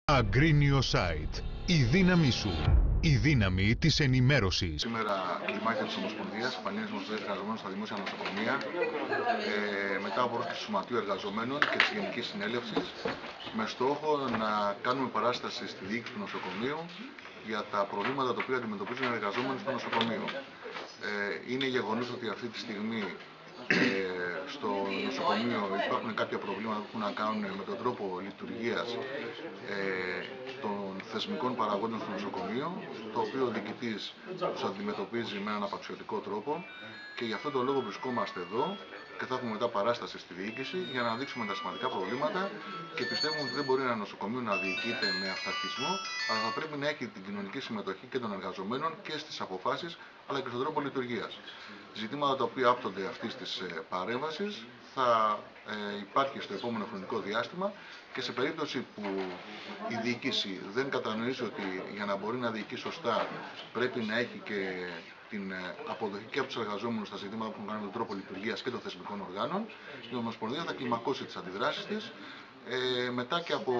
Agrinio Site. Η δύναμή σου. Η δύναμη της ενημέρωσης. Σήμερα κλιμάκια της Ομοσπονδίας, Πανελλήνιες Ομοσπονδίας Εργαζομένων στα Δημόσια Νοσοκομεία, μετά από πρόσκληση του Σωματείου Εργαζομένων και της Γενικής Συνέλευσης, με στόχο να κάνουμε παράσταση στη διοίκηση του νοσοκομείου για τα προβλήματα τα οποία αντιμετωπίζουν οι εργαζόμενοι στο νοσοκομείο. Είναι γεγονός ότι αυτή τη στιγμή στο νοσοκομείο υπάρχουν κάποια προβλήματα που έχουν να κάνουν με τον τρόπο λειτουργίας των θεσμικών παραγόντων στο νοσοκομείο, το οποίο ο διοικητής τους αντιμετωπίζει με έναν απαξιωτικό τρόπο, και γι' αυτόν τον λόγο βρισκόμαστε εδώ και θα έχουμε μετά παράσταση στη διοίκηση για να δείξουμε τα σημαντικά προβλήματα, και πιστεύουμε ότι δεν μπορεί ένα νοσοκομείο να διοικείται με αυταρχισμό, αλλά θα πρέπει να έχει την κοινωνική συμμετοχή και των εργαζομένων και στις αποφάσεις αλλά και στον τρόπο λειτουργίας. Ζητήματα τα οποία άπτονται αυτής της παρέμβασης θα υπάρχει στο επόμενο χρονικό διάστημα, και σε περίπτωση που η διοίκηση δεν κατανοήσει ότι για να μπορεί να διοικεί σωστά πρέπει να έχει και την αποδοχή και από τους εργαζόμενους στα ζητήματα που έχουν κάνει με τον τρόπο λειτουργίας και των θεσμικών οργάνων, η Ομοσπονδία θα κλιμακώσει τις αντιδράσεις της μετά και από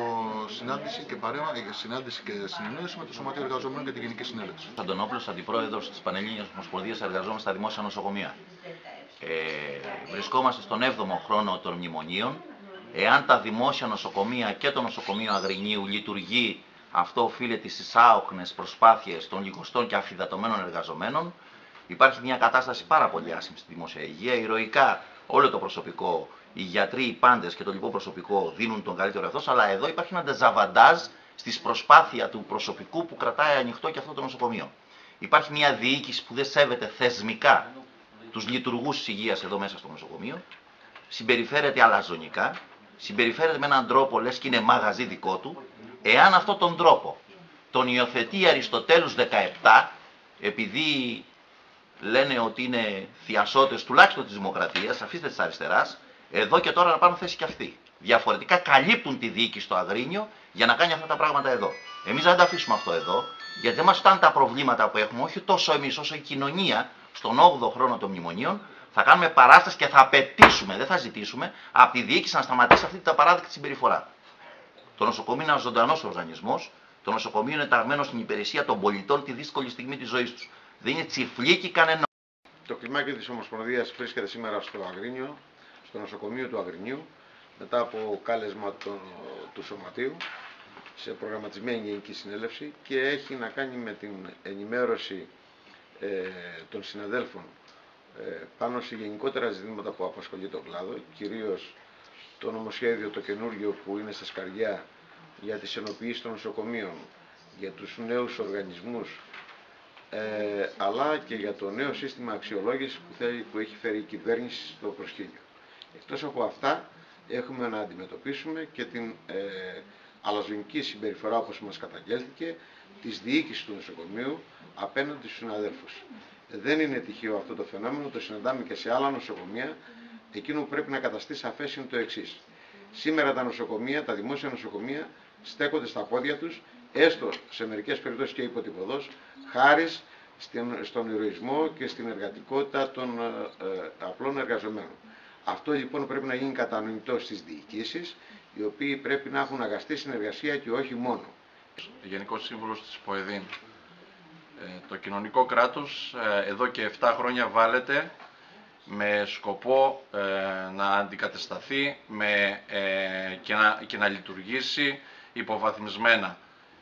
συνάντηση και συνεννόηση με το Σωματείο Εργαζομένων και τη Γενική Συνέλευση. Αντωνόπουλος, αντιπρόεδρος της Πανελλήνιες Ομοσπονδίας Εργαζόμενων στα Δημόσια Νοσοκομεία. Βρισκόμαστε στον 7ο χρόνο των μνημονίων. Εάν τα δημόσια νοσοκομεία και το νοσοκομείο Αγρινίου λειτουργεί, αυτό οφείλεται στις άοκνες προσπάθειες των λιγοστών και αφυδατωμένων εργαζομένων. Υπάρχει μια κατάσταση πάρα πολύ άσχημη στη δημόσια υγεία. Ηρωικά όλο το προσωπικό, οι γιατροί, οι πάντες και το λοιπό προσωπικό δίνουν τον καλύτερο εθός, αλλά εδώ υπάρχει ένα ντεζαβαντάζ στη προσπάθεια του προσωπικού που κρατάει ανοιχτό και αυτό το νοσοκομείο. Υπάρχει μια διοίκηση που δεν σέβεται θεσμικά τους λειτουργούς της υγείας εδώ μέσα στο νοσοκομείο, συμπεριφέρεται αλαζονικά, συμπεριφέρεται με έναν τρόπο λες και είναι μαγαζί δικό του. Εάν αυτόν τον τρόπο τον υιοθετεί Αριστοτέλους 17, επειδή λένε ότι είναι θειασότες τουλάχιστον της δημοκρατίας, αφήστε της αριστεράς, εδώ και τώρα να πάρουν θέση και αυτοί. Διαφορετικά καλύπτουν τη διοίκηση στο Αγρίνιο για να κάνει αυτά τα πράγματα εδώ. Εμείς δεν τα αφήσουμε αυτό εδώ, γιατί δεν μας φτάνουν τα προβλήματα που έχουμε, όχι τόσο εμείς όσο η κοινωνία, στον 8ο χρόνο των μνημονίων. Θα κάνουμε παράσταση και θα απαιτήσουμε, δεν θα ζητήσουμε, από τη διοίκηση να σταματήσει αυτή την απαράδεκτη συμπεριφορά. Το νοσοκομείο είναι ένας ζωντανός οργανισμός. Το νοσοκομείο είναι ταγμένο στην υπηρεσία των πολιτών τη δύσκολη στιγμή της ζωής τους. Δεν είναι τσιφλίκι κανένα. Το κλιμάκιο της Ομοσπονδίας βρίσκεται σήμερα στο Αγρίνιο, στο νοσοκομείο του Αγρινίου, μετά από κάλεσμα του Σωματείου, σε προγραμματισμένη Γενική Συνέλευση, και έχει να κάνει με την ενημέρωση των συναδέλφων πάνω σε γενικότερα ζητήματα που απασχολεί τον κλάδο, κυρίως το νομοσχέδιο το καινούργιο που είναι στα σκαριά για τις ενοποιήσεις των νοσοκομείων, για τους νέους οργανισμούς, αλλά και για το νέο σύστημα αξιολόγησης που έχει φέρει η κυβέρνηση στο προσκήνιο. Εκτός από αυτά, έχουμε να αντιμετωπίσουμε και την αλαζονική συμπεριφορά, όπως μας καταγγέλθηκε, της διοίκησης του νοσοκομείου απέναντι στους συναδέλφους. Δεν είναι τυχαίο αυτό το φαινόμενο, το συναντάμε και σε άλλα νοσοκομεία. Εκείνο που πρέπει να καταστεί σαφές είναι το εξής. Σήμερα τα νοσοκομεία, τα δημόσια νοσοκομεία, στέκονται στα πόδια τους, έστω σε μερικές περιπτώσεις και υποτυπωδώς, χάρη στον ηρωισμό και στην εργατικότητα των απλών εργαζομένων. Αυτό λοιπόν πρέπει να γίνει κατανοητό στις διοικήσεις, οι οποίοι πρέπει να έχουν αγαστή συνεργασία και όχι μόνο. Γενικός Σύμβουλος της ΠΟΕΔΗΝ. Το κοινωνικό κράτος εδώ και 7 χρόνια βάλεται με σκοπό να αντικατασταθεί και να λειτουργήσει υποβαθμισμένα.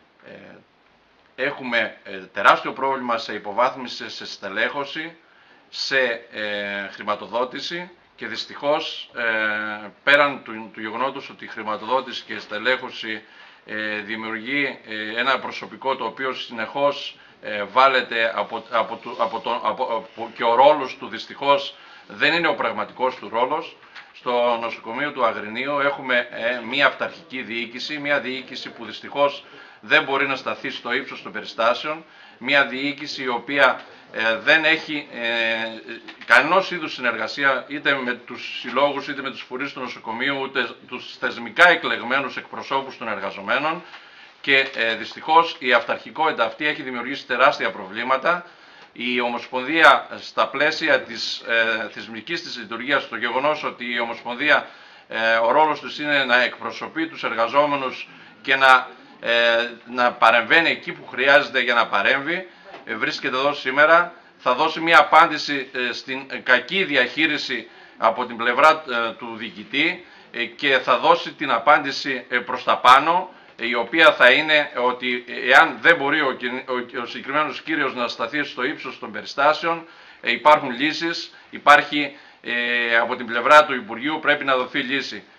Έχουμε τεράστιο πρόβλημα σε υποβάθμιση, σε στελέχωση, σε χρηματοδότηση, και δυστυχώς πέραν του γεγονότος ότι η χρηματοδότηση και η στελέχωση δημιουργεί ένα προσωπικό το οποίο συνεχώς βάλεται και ο ρόλος του δυστυχώς δεν είναι ο πραγματικός του ρόλος. Στο νοσοκομείο του Αγρινίου έχουμε μια αυταρχική διοίκηση, μια διοίκηση που δυστυχώς δεν μπορεί να σταθεί στο ύψος των περιστάσεων, μια διοίκηση η οποία δεν έχει κανένας είδους συνεργασία είτε με τους συλλόγους είτε με τους φορείς του νοσοκομείου, ούτε τους θεσμικά εκλεγμένους εκπροσώπους των εργαζομένων, και δυστυχώς η αυταρχικότητα αυτή έχει δημιουργήσει τεράστια προβλήματα. Η Ομοσπονδία στα πλαίσια της θεσμικής της λειτουργίας, το γεγονός ότι η Ομοσπονδία ο ρόλος της είναι να εκπροσωπεί τους εργαζόμενους και να να παρεμβαίνει εκεί που χρειάζεται για να παρέμβει. Βρίσκεται εδώ σήμερα, θα δώσει μια απάντηση στην κακή διαχείριση από την πλευρά του διοικητή και θα δώσει την απάντηση προς τα πάνω, η οποία θα είναι ότι εάν δεν μπορεί ο συγκεκριμένος κύριος να σταθεί στο ύψος των περιστάσεων, υπάρχουν λύσεις, υπάρχει από την πλευρά του Υπουργείου, πρέπει να δοθεί λύση.